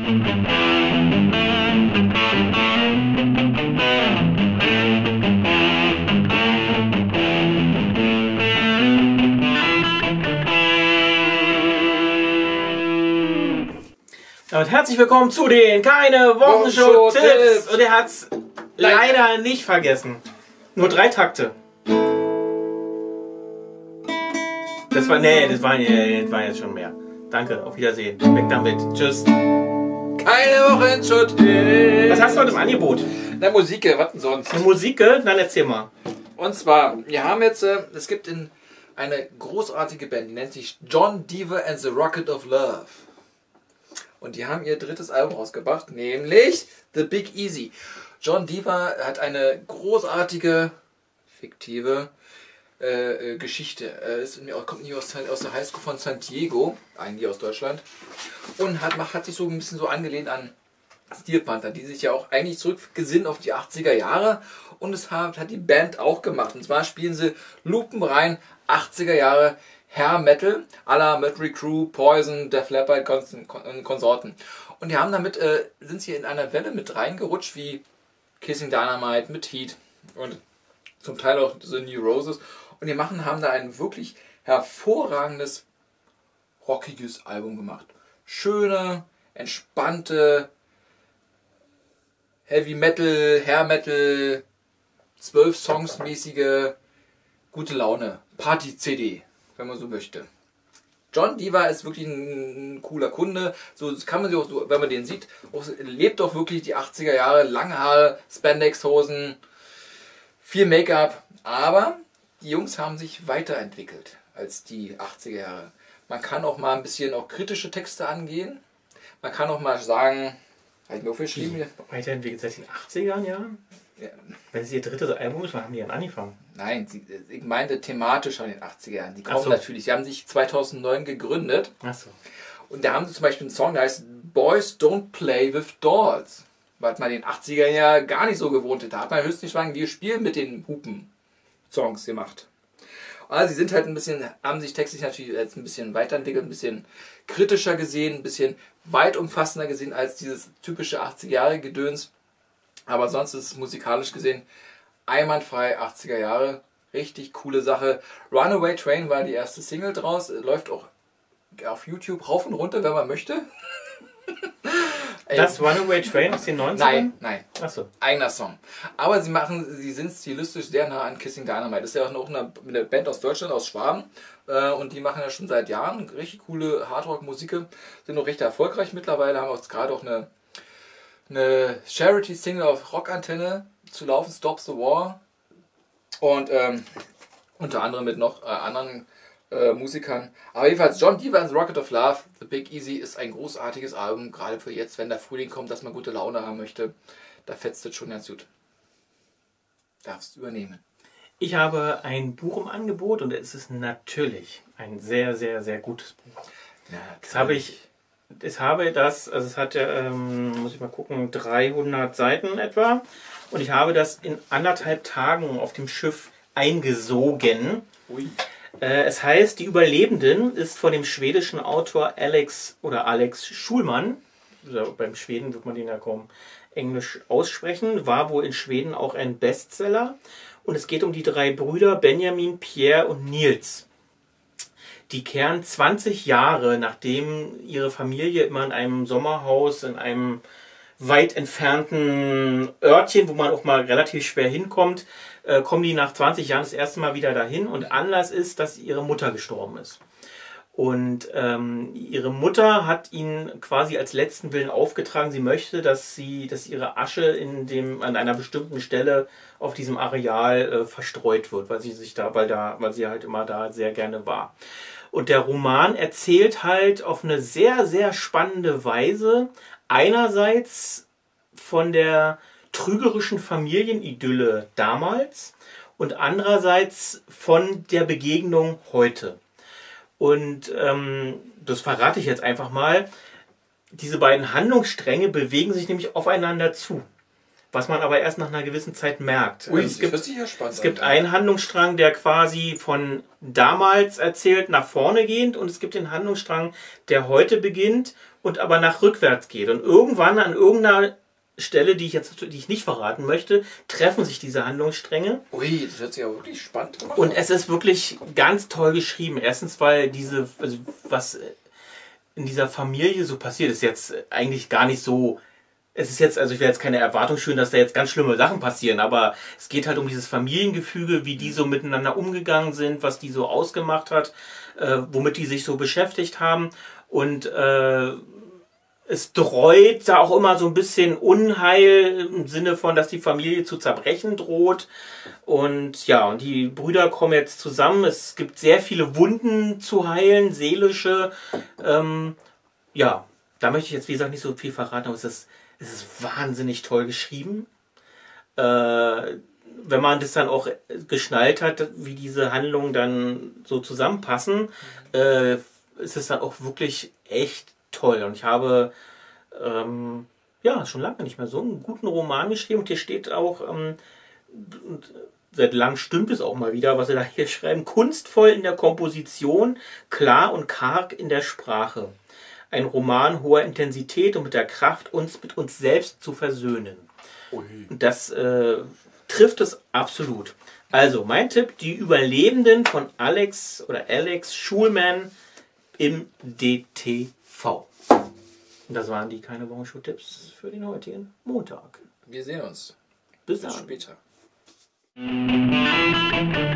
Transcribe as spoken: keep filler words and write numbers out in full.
Und herzlich willkommen zu den Keine Wochenshow-Tipps. Und er hat es leider nicht vergessen. Nur drei Takte. Das war, nee, das waren, das waren jetzt schon mehr. Danke, auf Wiedersehen. Weg damit. Tschüss. Keine Wochenshow-Tipps. Was hast du heute im Angebot? Na, Musik, was denn sonst? Eine Musik? Dann erzähl mal. Und zwar, wir haben jetzt, äh, es gibt in eine großartige Band, die nennt sich John Deaver and the Rocket of Love. Und die haben ihr drittes Album rausgebracht, nämlich The Big Easy. John Deaver hat eine großartige, fiktive äh, Geschichte. Er ist, kommt nicht aus, aus der Highschool von San Diego, eigentlich aus Deutschland. Und hat, hat sich so ein bisschen so angelehnt an Steel Panther, die sich ja auch eigentlich zurückgesinnen auf die achtziger Jahre. Und das hat, hat die Band auch gemacht. Und zwar spielen sie lupenrein achtziger Jahre Hair Metal à la Mötley Crüe, Poison, Def Leppard und Konsorten. Und die haben damit, äh, sind sie in einer Welle mit reingerutscht, wie Kissing Dynamite mit Heat und zum Teil auch The New Roses. Und die machen, haben da ein wirklich hervorragendes, rockiges Album gemacht. Schöne, entspannte Heavy Metal, Hair Metal, zwölf Songs mäßige, gute Laune, Party-C D. Wenn man so möchte. John Deaver ist wirklich ein, ein cooler Kunde. So kann man sich auch, so, wenn man den sieht, auch, lebt doch wirklich die achtziger Jahre, lange Haare, Spandex-Hosen, viel Make-up. Aber die Jungs haben sich weiterentwickelt als die achtziger Jahre. Man kann auch mal ein bisschen auch kritische Texte angehen. Man kann auch mal sagen, habe ich mir aufgeschrieben. Weiterentwickelt seit den achtziger Jahren? Ja. Wenn es ihr drittes Album ist, wann haben die dann angefangen? Nein, ich meinte thematisch an den achtziger Jahren. Die kommen so. natürlich, sie haben sich zweitausendneun gegründet. Ach so. Und da haben sie zum Beispiel einen Song, der heißt Boys Don't Play with Dolls. Was man in den achtziger Jahren gar nicht so gewohnt hat. Da hat man höchstens sagen, wir spielen mit den Hupen-Songs gemacht. Also sie sind halt ein bisschen, haben sich textlich natürlich jetzt ein bisschen weiterentwickelt, ein bisschen kritischer gesehen, ein bisschen weit umfassender gesehen als dieses typische achtziger Jahre Gedöns. Aber sonst ist es musikalisch gesehen einwandfrei achtziger Jahre. Richtig coole Sache. Runaway Train war die erste Single draus. Läuft auch auf YouTube rauf und runter, wenn man möchte. Das Runaway Train aus den neunzigern? Nein, nein. Achso. Eigener Song. Aber sie machen, sie sind stilistisch sehr nah an Kissing Dynamite. Das ist ja auch noch eine, eine Band aus Deutschland, aus Schwaben. Und die machen ja schon seit Jahren richtig coole Hardrock-Musik. Sind noch recht erfolgreich mittlerweile. Haben auch gerade auch eine eine Charity-Single auf Rockantenne zu laufen, Stop the War. Und ähm, unter anderem mit noch äh, anderen äh, Musikern. Aber jedenfalls John Deaver and the Rocket of Love, The Big Easy, ist ein großartiges Album, gerade für jetzt, wenn der Frühling kommt, dass man gute Laune haben möchte. Da fetzt es schon ganz gut. Darfst du übernehmen. Ich habe ein Buch im Angebot und es ist natürlich ein sehr, sehr, sehr gutes Buch. Ja, das habe ich... Ich habe das, also es hat ja, ähm, muss ich mal gucken, dreihundert Seiten etwa. Und ich habe das in anderthalb Tagen auf dem Schiff eingesogen. Ui. Äh, es heißt, die Überlebenden ist von dem schwedischen Autor Alex oder Alex Schulman. Also beim Schweden wird man den ja kaum Englisch aussprechen. War wohl in Schweden auch ein Bestseller. Und es geht um die drei Brüder Benjamin, Pierre und Nils. Die kehren zwanzig Jahre, nachdem ihre Familie immer in einem Sommerhaus, in einem weit entfernten Örtchen, wo man auch mal relativ schwer hinkommt, äh, kommen die nach zwanzig Jahren das erste Mal wieder dahin. Und Anlass ist, dass ihre Mutter gestorben ist. Und ähm, ihre Mutter hat ihnen quasi als letzten Willen aufgetragen, sie möchte, dass sie, dass ihre Asche in dem, an einer bestimmten Stelle auf diesem Areal äh, verstreut wird, weil sie sich da, weil da, weil sie halt immer da sehr gerne war. Und der Roman erzählt halt auf eine sehr, sehr spannende Weise einerseits von der trügerischen Familienidylle damals und andererseits von der Begegnung heute. Und ähm, das verrate ich jetzt einfach mal. Diese beiden Handlungsstränge bewegen sich nämlich aufeinander zu. Was man aber erst nach einer gewissen Zeit merkt. Ui, also es gibt, das ja spannend es gibt an. einen Handlungsstrang, der quasi von damals erzählt nach vorne gehend, und es gibt den Handlungsstrang, der heute beginnt und aber nach rückwärts geht. Und irgendwann an irgendeiner Stelle, die ich jetzt die ich nicht verraten möchte, treffen sich diese Handlungsstränge. Ui, das hört sich ja wirklich spannend an. Und es ist wirklich ganz toll geschrieben. Erstens, weil diese, also was in dieser Familie so passiert, ist jetzt eigentlich gar nicht so. Es ist jetzt, also ich will jetzt keine Erwartung schüren, dass da jetzt ganz schlimme Sachen passieren, aber es geht halt um dieses Familiengefüge, wie die so miteinander umgegangen sind, was die so ausgemacht hat, äh, womit die sich so beschäftigt haben. Und äh, es dreut da auch immer so ein bisschen Unheil im Sinne von, dass die Familie zu zerbrechen droht. Und ja, und die Brüder kommen jetzt zusammen. Es gibt sehr viele Wunden zu heilen, seelische. Ähm, ja, da möchte ich jetzt, wie gesagt, nicht so viel verraten, aber es ist Es ist wahnsinnig toll geschrieben. Äh, wenn man das dann auch geschnallt hat, wie diese Handlungen dann so zusammenpassen, äh, ist es dann auch wirklich echt toll. Und ich habe ähm, ja schon lange nicht mehr so einen guten Roman geschrieben. Und hier steht auch, ähm, seit langem stimmt es auch mal wieder, was sie da hier schreiben, kunstvoll in der Komposition, klar und karg in der Sprache. Ein Roman hoher Intensität und mit der Kraft, uns mit uns selbst zu versöhnen. Ui. Und das äh, trifft es absolut. Also, mein Tipp, die Überlebenden von Alex oder Alex Schulman im D T V. Und das waren die keine Wochenshow-Tipps für den heutigen Montag. Wir sehen uns. Bis Bis dann. später.